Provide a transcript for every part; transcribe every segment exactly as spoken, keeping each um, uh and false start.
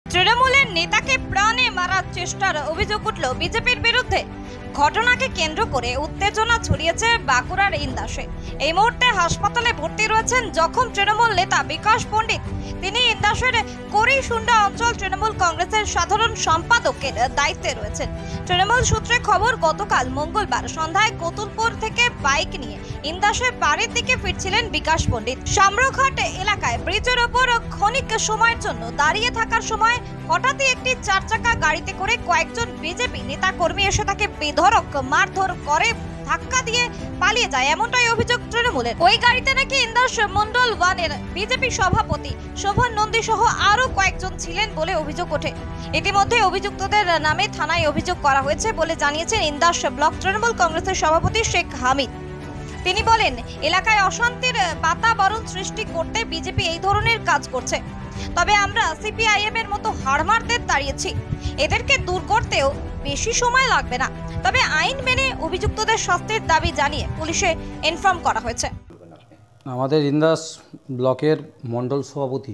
তৃণমূলের নেতাকে প্রাণে মারার চেষ্টার অভিযোগ উঠল বিজেপির বিরুদ্ধে। ঘটনাকে কেন্দ্র করে উত্তেজনা ছড়িয়েছে বাঁকুড়ার ইন্দাসে। এই মুহূর্তে হাসপাতালে ভর্তি রয়েছেন জখম তৃণমূল নেতা বিকাশ পণ্ডিত। তিনি ইন্দাসের করিসুন্ডা অঞ্চল তৃণমূল কংগ্রেসের সাধারণ সম্পাদকের দায়িত্বে রয়েছেন। তৃণমূল সূত্রে খবর, গতকাল মঙ্গলবার সন্ধ্যায় কতুলপুর থেকে বাইক নিয়ে ইন্দাসের বাড়ির দিকে ফিরছিলেন বিকাশ পণ্ডিত। শামরঘাট এলাকায় ব্রিজের ওপর ক্ষণিক সময়ের জন্য দাঁড়িয়ে থাকার সময় হঠাৎই একটি চার চাকা গাড়িতে করে কয়েকজন বিজেপি নেতা কর্মী এসে তাকে বেধড়ক মারধর করে ধাক্কা দিয়ে পালিয়ে যায়, এমনটাই অভিযোগ তৃণমূলের। ওই গাড়িতে নাকি ইন্দাস মন্ডল ওয়ানের বিজেপি সভাপতি শোভন নন্দী সহ আরো কয়েকজন ছিলেন বলে অভিযোগ ওঠে। ইতিমধ্যে অভিযুক্তদের নামে থানায় অভিযোগ করা হয়েছে বলে জানিয়েছেন ইন্দাস ব্লক তৃণমূল কংগ্রেসের সভাপতি শেখ হামিদ। তিনি বলেন, এলাকায় অশান্তির বাতাবরণ সৃষ্টি করতে বিজেপি এই ধরনের কাজ করছে। তবে আমরা সিপিআইএম এর মতো হাড়মারদের তাড়িয়েছি, এদেরকে দূর করতেও বেশি সময় লাগবে না। তবে আইন মেনে অভিযুক্তদের শাস্তির দাবি জানিয়ে পুলিশে ইনফর্ম করা হয়েছে। আমাদের ইন্দাস ব্লকের মণ্ডল সভাপতি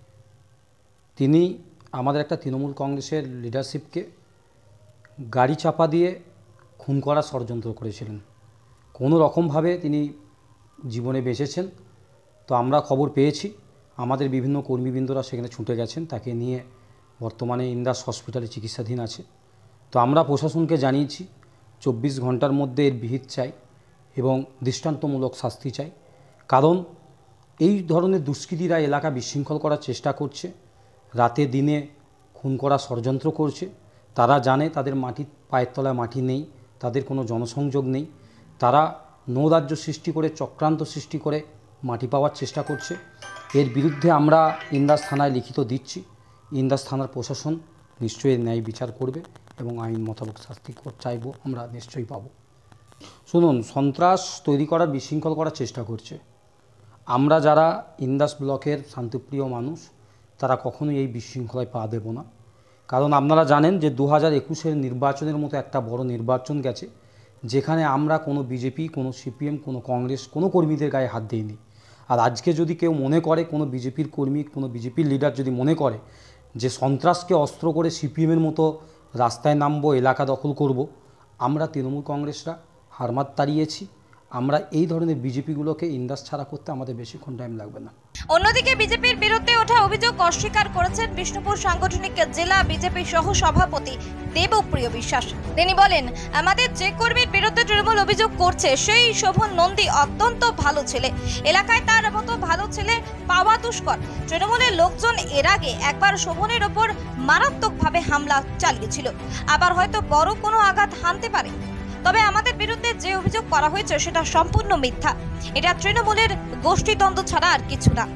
তিনি আমাদের একটা তৃণমূল কংগ্রেসের লিডারশিপকে গাড়ি চাপা দিয়ে খুন করার ষড়যন্ত্র করেছিলেন। কোনো রকমভাবে তিনি জীবনে বেঁচেছেন। তো আমরা খবর পেয়েছি, আমাদের বিভিন্ন কর্মীবৃন্দরা সেখানে ছুটে গেছেন, তাকে নিয়ে বর্তমানে ইন্দাস হসপিটালে চিকিৎসাধীন আছে। তো আমরা প্রশাসনকে জানিয়েছি চব্বিশ ঘন্টার মধ্যে এর বিহিত চাই এবং দৃষ্টান্তমূলক শাস্তি চাই। কারণ এই ধরনের দুষ্কৃতীরা এলাকা বিশৃঙ্খল করার চেষ্টা করছে, রাতে দিনে খুন করার ষড়যন্ত্র করছে। তারা জানে তাদের মাটির পায়ের তলায় মাটি নেই, তাদের কোনো জনসংযোগ নেই। তারা নৈরাজ্য সৃষ্টি করে, চক্রান্ত সৃষ্টি করে মাটি পাওয়ার চেষ্টা করছে। এর বিরুদ্ধে আমরা ইন্দাস থানায় লিখিত দিচ্ছি। ইন্দাস থানার প্রশাসন নিশ্চয়ই ন্যায় বিচার করবে এবং আইন মোতাবেক শাস্তি চাইব, আমরা নিশ্চয়ই পাব। শুনুন, সন্ত্রাস তৈরি করার, বিশৃঙ্খল করার চেষ্টা করছে। আমরা যারা ইন্দাস ব্লকের শান্তিপ্রিয় মানুষ, তারা কখনোই এই বিশৃঙ্খলায় পা দেব না। কারণ আপনারা জানেন যে দু হাজার একুশের নির্বাচনের মতো একটা বড় নির্বাচন গেছে, যেখানে আমরা কোনো বিজেপি, কোনো সিপিএম, কোনো কংগ্রেস, কোনো কর্মীদের গায়ে হাত দিইনি। আর আজকে যদি কেউ মনে করে, কোনো বিজেপির কর্মী, কোনো বিজেপির লিডার যদি মনে করে যে সন্ত্রাসকে অস্ত্র করে সিপিএমের মতো রাস্তায় নামবো, এলাকা দখল করব, আমরা তৃণমূল কংগ্রেসরা হারমাত তাড়িয়েছি। আমরা এই ধরনের বিজেপিগুলোকে ইন্দাস ছাড়া করতে আমাদের বেশিক্ষণ টাইম লাগবে না। অন্যদিকে বিজেপির বিরুদ্ধে ওঠা অভিযোগ অস্বীকার করেছেন বিষ্ণুপুর সাংগঠনিক জেলা বিজেপি সহ সভাপতি দেবপ্রিয় বিশ্বাস। তিনি বলেন, আমাদের যে কর্মীর বিরুদ্ধে তৃণমূল অভিযোগ করছে সেই শোভন নন্দী অত্যন্ত ভালো ছেলে, এলাকায় তার মতো ভালো ছেলে পাওয়া দুষ্কর। তৃণমূলের লোকজন এর আগে একবার শোভনের ওপর মারাত্মকভাবে হামলা চালিয়েছিল, আবার হয়তো বড় কোনো আঘাত হানতে পারে। তবে আমাদের বিরুদ্ধে যে অভিযোগ করা হয়েছে সেটা সম্পূর্ণ মিথ্যা। এটা তৃণমূলের গোষ্ঠীদ্বন্দ্ব ছাড়া আর কিছু না।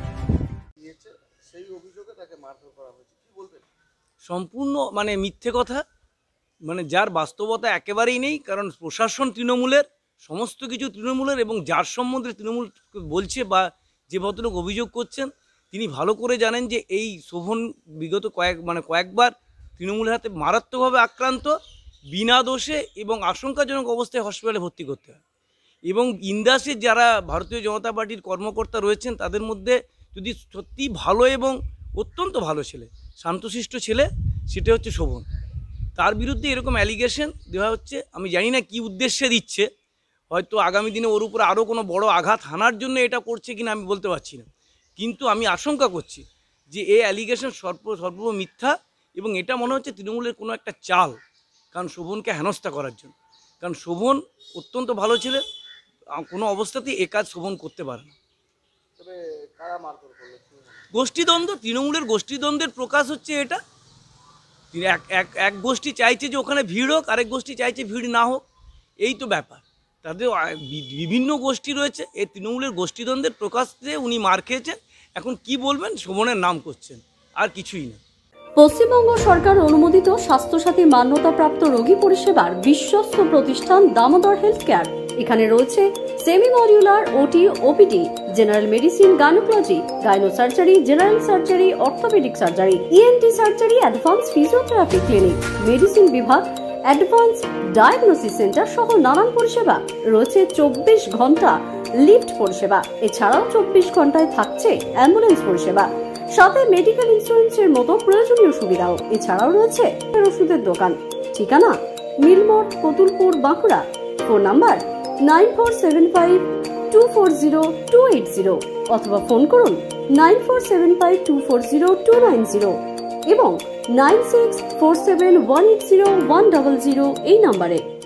সম্পূর্ণ মানে মিথ্যে কথা, মানে যার বাস্তবতা একেবারেই নেই। কারণ প্রশাসন তৃণমূলের, সমস্ত কিছু তৃণমূলের, এবং যার সম্বন্ধে তৃণমূল বলছে বা যে ভদ্রলোক অভিযোগ করছেন তিনি ভালো করে জানেন যে এই শোভন বিগত কয়েক মানে কয়েকবার তৃণমূলের হাতে মারাত্মকভাবে আক্রান্ত, বিনা দোষে এবং আশঙ্কাজনক অবস্থায় হসপিটালে ভর্তি করতে হয়। এবং ইন্দাসের যারা ভারতীয় জনতা পার্টির কর্মকর্তা রয়েছেন তাদের মধ্যে যদি সত্যি ভালো এবং অত্যন্ত ভালো ছেলে, শান্তশিষ্ট ছেলে, সেটা হচ্ছে শোভন। তার বিরুদ্ধে এরকম অ্যালিগেশন দেওয়া হচ্ছে। আমি জানি না কী উদ্দেশ্যে দিচ্ছে, হয়তো আগামী দিনে ওর উপরে আরও কোনো বড় আঘাত হানার জন্য এটা করছে কিনা আমি বলতে পারছি না। কিন্তু আমি আশঙ্কা করছি যে এই অ্যালিগেশন সর্ব সর্ব মিথ্যা, এবং এটা মনে হচ্ছে তৃণমূলের কোনো একটা চাল, কারণ শোভনকে হেনস্থা করার জন্য। কারণ শোভন অত্যন্ত ভালো ছেলে, কোনো অবস্থাতেই এ কাজ শোভন করতে পারে না। গোষ্ঠীদ্বন্দ্ব, তৃণমূলের গোষ্ঠীদ্বন্দ্বের প্রকাশ হচ্ছে এটা। এক এক এক গোষ্ঠী চাইছে যে ওখানে ভিড় হোক, আরেক গোষ্ঠী চাইছে ভিড় না হোক, এই তো ব্যাপার। তাদের বিভিন্ন গোষ্ঠী রয়েছে, এই তৃণমূলের গোষ্ঠীদ্বন্দ্বের প্রকাশে উনি মার খেয়েছেন। এখন কি বলবেন, শোভনের নাম করছেন, আর কিছুই না। পশ্চিমবঙ্গ সরকার অনুমোদিত স্বাস্থ্যসাথী মান্যতাপ্রাপ্ত রোগী পরিষেবার বিশ্বস্ত প্রতিষ্ঠান দামোদর হেলথ কেয়ার। এখানে রয়েছে semi modular OT, OPD, general medicine, gynaecology, gynae surgery, general surgery, orthopaedic surgery, ENT surgery, advance physiotherapy clinic, medicine বিভাগ, অ্যাডভান্স ডায়াগনোসিস সেন্টার সহ নানান পরিষেবা রয়েছে। চব্বিশ ঘন্টা লিফট পরিষেবা, এছাড়াও চব্বিশ ঘন্টায় থাকছে অ্যাম্বুলেন্স পরিষেবা। সাথে মেডিকেল ইন্স্যুরেন্সের মতো প্রয়োজনীয় সুবিধাও। এছাড়াও রয়েছে ওষুধের দোকান। ঠিকানা Milmor, Kotulpur, Bankura. Phone number nine four seven five two four zero two eight zero অথবা ফোন করুন nine four seven five two four zero two nine zero এবং nine six four seven one eight zero one double zero এই নাম্বারে।